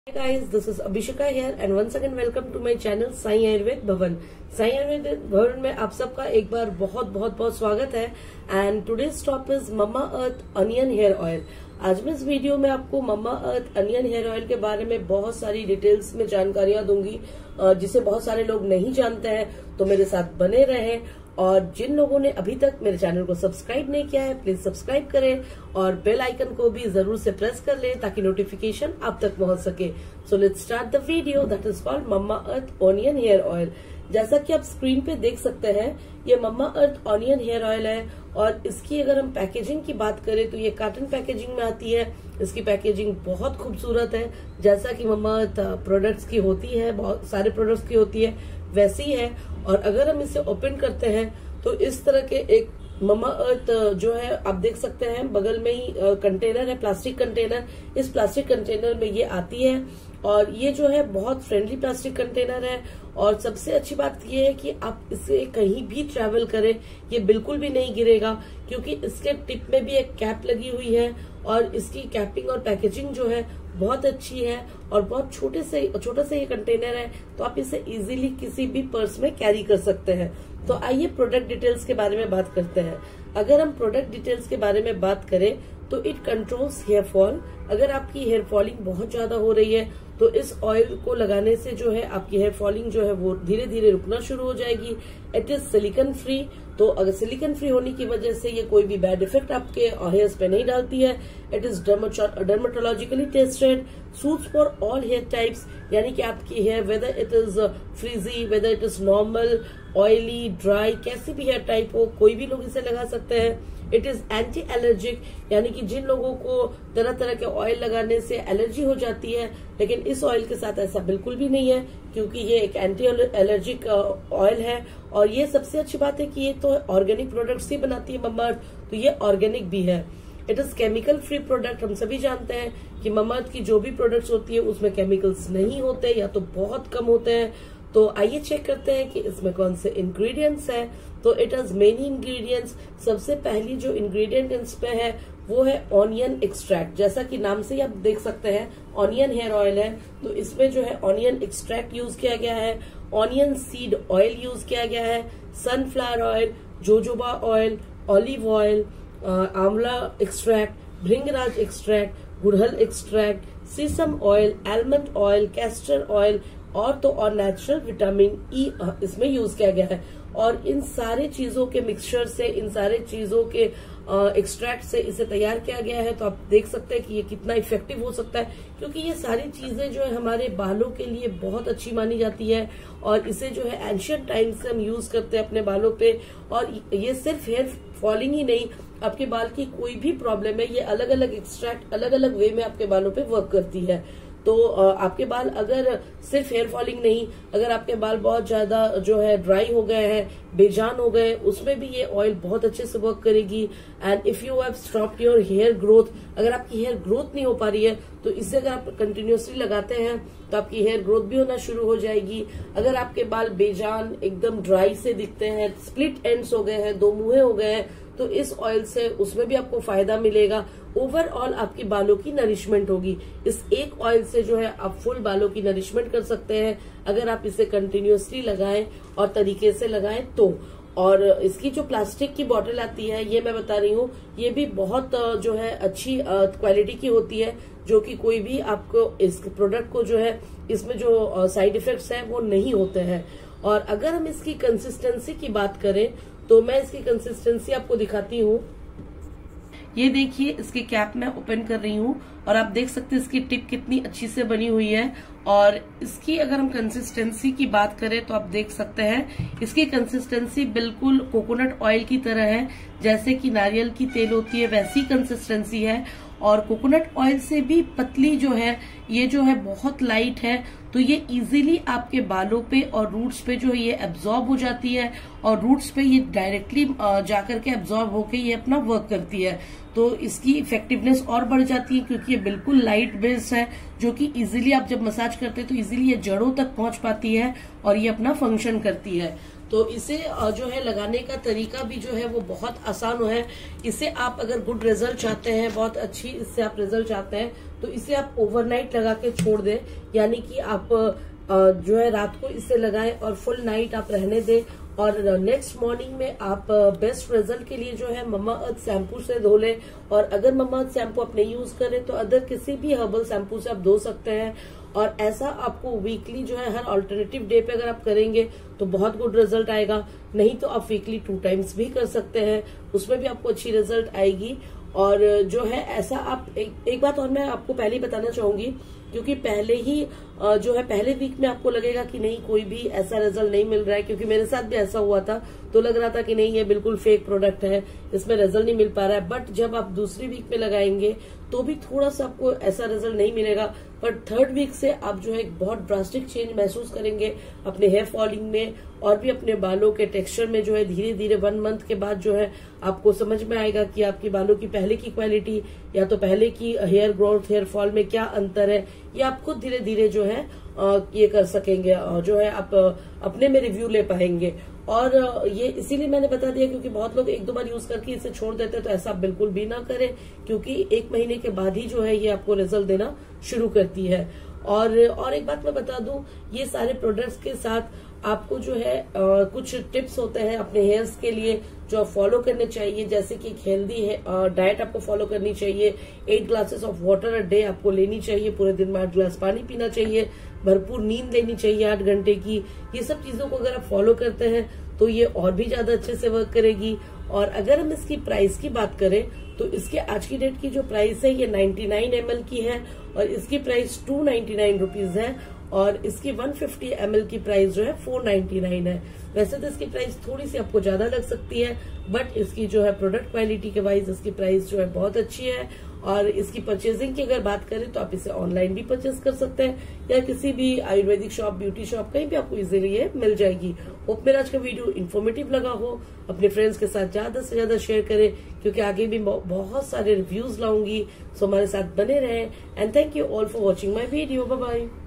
Hey guys, this is Abhisheka here and once again welcome to my channel Sai Ayurveda भवन। साई आयुर्वेद भवन में आप सबका एक बार बहुत बहुत बहुत स्वागत है। And today's top is Mamaearth onion hair oil. आज मैं इस वीडियो में आपको Mamaearth onion hair oil के बारे में बहुत सारी डिटेल्स में जानकारियां दूंगी, जिसे बहुत सारे लोग नहीं जानते हैं, तो मेरे साथ बने रहें। और जिन लोगों ने अभी तक मेरे चैनल को सब्सक्राइब नहीं किया है, प्लीज सब्सक्राइब करें और बेल आइकन को भी जरूर से प्रेस कर लें ताकि नोटिफिकेशन आप तक पहुंच सके। So let's start the video that is called Mamaearth onion hair oil. जैसा कि आप स्क्रीन पे देख सकते हैं, ये Mamaearth onion hair oil है और इसकी अगर हम पैकेजिंग की बात करें तो ये कार्टन पैकेजिंग में आती है। इसकी पैकेजिंग बहुत खूबसूरत है, जैसा कि मम्मा अर्थ प्रोडक्ट्स की होती है, बहुत सारे प्रोडक्ट्स की होती है वैसी है। और अगर हम इसे ओपन करते हैं तो इस तरह के एक मम्मा अर्थ जो है आप देख सकते हैं, बगल में ही कंटेनर है, प्लास्टिक कंटेनर। इस प्लास्टिक कंटेनर में ये आती है और ये जो है बहुत फ्रेंडली प्लास्टिक कंटेनर है। और सबसे अच्छी बात ये है कि आप इसे कहीं भी ट्रैवल करें ये बिल्कुल भी नहीं गिरेगा, क्योंकि इसके टिप में भी एक कैप लगी हुई है और इसकी कैपिंग और पैकेजिंग जो है बहुत अच्छी है और बहुत छोटा सा ये कंटेनर है, तो आप इसे इजीली किसी भी पर्स में कैरी कर सकते हैं। तो आइए प्रोडक्ट डिटेल्स के बारे में बात करते हैं। अगर हम प्रोडक्ट डिटेल्स के बारे में बात करें तो इट कंट्रोल्स हेयर फॉल। अगर आपकी हेयर फॉलिंग बहुत ज्यादा हो रही है तो इस ऑयल को लगाने से जो है आपकी हेयर फॉलिंग जो है वो धीरे धीरे रुकना शुरू हो जाएगी। इट इज सिलिकॉन फ्री, तो अगर सिलिकॉन फ्री होने की वजह से ये कोई भी बैड इफेक्ट आपके हेयर्स पे नहीं डालती है। It is dermatologically tested, suits for all hair types, यानी कि आपकी hair whether it is frizzy, whether it is normal, oily, dry, कैसी भी हेयर टाइप हो कोई भी लोग इसे लगा सकते हैं। इट इज एंटी एलर्जिक, यानी कि जिन लोगों को तरह तरह के ऑयल लगाने से एलर्जी हो जाती है, लेकिन इस ऑयल के साथ ऐसा बिल्कुल भी नहीं है, क्योंकि ये एक एंटी एलर्जिक ऑयल है। और ये सबसे अच्छी बात है कि ये तो ऑर्गेनिक प्रोडक्ट्स ही बनाती है मम्मा अर्थ, तो ये ऑर्गेनिक भी है। It is chemical free product. हम सभी जानते हैं कि मम्मा अर्थ की जो भी प्रोडक्ट्स होती है उसमें केमिकल्स नहीं होते या तो बहुत कम होते हैं। तो आइए चेक करते हैं कि इसमें कौन से इंग्रेडिएंट्स हैं। तो इट हैज मेनी इंग्रेडिएंट्स। सबसे पहली जो इंग्रेडिएंट इसमें है वो है ऑनियन एक्सट्रैक्ट। जैसा कि नाम से ही आप देख सकते हैं ऑनियन हेयर ऑयल है, तो इसमें जो है ऑनियन एक्सट्रैक्ट यूज किया गया है, ऑनियन सीड ऑयल यूज किया गया है, sunflower oil, jojoba oil, olive oil, amla extract, bhringraj extract, गुड़हल extract, sesame oil, almond oil, castor oil और नेचुरल विटामिन ई इसमें यूज किया गया है। और इन सारे चीजों के मिक्सचर से, इन सारे चीजों के एक्सट्रैक्ट से इसे तैयार किया गया है। तो आप देख सकते हैं कि ये कितना इफेक्टिव हो सकता है, क्योंकि ये सारी चीजें जो है हमारे बालों के लिए बहुत अच्छी मानी जाती है और इसे जो है एंशिएंट टाइम से हम यूज करते हैं अपने बालों पे। और ये सिर्फ हेयर फॉलिंग ही नहीं, आपके बाल की कोई भी प्रॉब्लम है, ये अलग अलग एक्सट्रैक्ट अलग अलग वे में आपके बालों पे वर्क करती है। तो आपके बाल अगर सिर्फ हेयर फॉलिंग नहीं, अगर आपके बाल बहुत ज्यादा जो है ड्राई हो गए हैं, बेजान हो गए, उसमें भी ये ऑयल बहुत अच्छे से वर्क करेगी। And if you have stopped your hair growth, अगर आपकी हेयर ग्रोथ नहीं हो पा रही है तो इसे अगर आप कंटिन्यूअसली लगाते हैं तो आपकी हेयर ग्रोथ भी होना शुरू हो जाएगी। अगर आपके बाल बेजान एकदम ड्राई से दिखते हैं, स्प्लिट एंड्स हो गए हैं, दो मुंहे हो गए हैं, तो इस ऑयल से उसमें भी आपको फायदा मिलेगा। ओवरऑल आपकी बालों की नरिशमेंट होगी। इस एक ऑयल से जो है आप फुल बालों की नरिशमेंट कर सकते हैं अगर आप इसे कंटिन्यूअसली लगाएं और तरीके से लगाएं तो। और इसकी जो प्लास्टिक की बोतल आती है, ये मैं बता रही हूँ, ये भी बहुत जो है अच्छी क्वालिटी की होती है, जो कि कोई भी आपको इस प्रोडक्ट को जो है इसमें जो साइड इफेक्ट्स हैं वो नहीं होते हैं। और अगर हम इसकी कंसिस्टेंसी की बात करें तो मैं इसकी कंसिस्टेंसी आपको दिखाती हूँ। ये देखिए, इसकी कैप मैं ओपन कर रही हूँ और आप देख सकते हैं इसकी टिप कितनी अच्छी से बनी हुई है। और इसकी अगर हम कंसिस्टेंसी की बात करें तो आप देख सकते हैं इसकी कंसिस्टेंसी बिल्कुल कोकोनट ऑयल की तरह है, जैसे कि नारियल की तेल होती है वैसी कंसिस्टेंसी है। और कोकोनट ऑयल से भी पतली जो है, ये जो है बहुत लाइट है, तो ये इजीली आपके बालों पे और रूट्स पे जो है ये एब्जॉर्ब हो जाती है और रूट्स पे ये डायरेक्टली जाकर के एब्जॉर्ब होके ये अपना वर्क करती है। तो इसकी इफेक्टिवनेस और बढ़ जाती है, क्योंकि ये बिल्कुल लाइट बेस्ड है, जो कि इजीली आप जब मसाज करते हैं तो इजीली ये जड़ों तक पहुंच पाती है और ये अपना फंक्शन करती है। तो इसे जो है लगाने का तरीका भी जो है वो बहुत आसान है। इसे आप अगर गुड रिजल्ट चाहते हैं, बहुत अच्छी इससे आप रिजल्ट चाहते हैं, तो इसे आप ओवरनाइट लगा के छोड़ दें। यानी कि आप जो है रात को इसे लगाएं और फुल नाइट आप रहने दें, और नेक्स्ट मॉर्निंग में आप बेस्ट रिजल्ट के लिए जो है मम्मा अर्थ शैम्पू से धो लें। और अगर मम्मा अर्थ शैम्पू आप नहीं यूज करें तो अदर किसी भी हर्बल शैम्पू से आप धो सकते हैं। और ऐसा आपको वीकली जो है हर अल्टरनेटिव डे पे अगर आप करेंगे तो बहुत गुड रिजल्ट आएगा। नहीं तो आप वीकली 2 टाइम्स भी कर सकते हैं, उसमें भी आपको अच्छी रिजल्ट आएगी। और जो है ऐसा आप एक बात और मैं आपको पहले ही बताना चाहूंगी, क्योंकि पहले ही जो है पहले वीक में आपको लगेगा कि नहीं कोई भी ऐसा रिजल्ट नहीं मिल रहा है, क्योंकि मेरे साथ भी ऐसा हुआ था, तो लग रहा था कि नहीं ये बिल्कुल फेक प्रोडक्ट है, इसमें रिजल्ट नहीं मिल पा रहा है। बट जब आप दूसरी वीक में लगाएंगे तो भी थोड़ा सा आपको ऐसा रिजल्ट नहीं मिलेगा, पर 3rd वीक से आप जो है एक बहुत ड्रास्टिक चेंज महसूस करेंगे अपने हेयर फॉलिंग में और भी अपने बालों के टेक्सचर में। जो है धीरे धीरे 1 मंथ के बाद जो है आपको समझ में आएगा कि आपकी बालों की पहले की क्वालिटी या तो पहले की हेयर ग्रोथ, हेयर फॉल में क्या अंतर है, ये आप खुद धीरे धीरे जो है ये कर सकेंगे, जो है आप अपने में रिव्यू ले पाएंगे। और ये इसीलिए मैंने बता दिया क्योंकि बहुत लोग 1-2 बार यूज करके इसे छोड़ देते हैं, तो ऐसा बिल्कुल भी ना करें, क्योंकि 1 महीने के बाद ही जो है ये आपको रिजल्ट देना शुरू करती है। और एक बात मैं बता दूं, ये सारे प्रोडक्ट्स के साथ आपको जो है कुछ टिप्स होते हैं अपने हेयर्स के लिए जो आप फॉलो करने चाहिए। जैसे कि एक हेल्दी डाइट आपको फॉलो करनी चाहिए, 8 glasses of water a day आपको लेनी चाहिए, पूरे दिन में 8 ग्लास पानी पीना चाहिए, भरपूर नींद लेनी चाहिए 8 घंटे की। ये सब चीजों को अगर आप फॉलो करते हैं तो ये और भी ज्यादा अच्छे से वर्क करेगी। और अगर हम इसकी प्राइस की बात करें तो इसके आज की डेट की जो प्राइस है ये 99 ml की है, और इसकी प्राइस 299 रुपीज है, और इसकी 150 ml की प्राइस जो है 499 है। वैसे तो इसकी प्राइस थोड़ी सी आपको ज्यादा लग सकती है, बट इसकी जो है प्रोडक्ट क्वालिटी के वाइज इसकी प्राइस जो है बहुत अच्छी है। और इसकी परचेजिंग की अगर बात करें तो आप इसे ऑनलाइन भी परचेज कर सकते हैं, या किसी भी आयुर्वेदिक शॉप, ब्यूटी शॉप, कहीं भी आपको इजीली ये मिल जाएगी। होप मेरा आज का वीडियो इन्फॉर्मेटिव लगा हो। अपने फ्रेंड्स के साथ ज्यादा से ज्यादा शेयर करें, क्योंकि आगे भी बहुत सारे रिव्यूज लाऊंगी, सो हमारे साथ बने रहें। And thank you all for watching my video. Bye bye.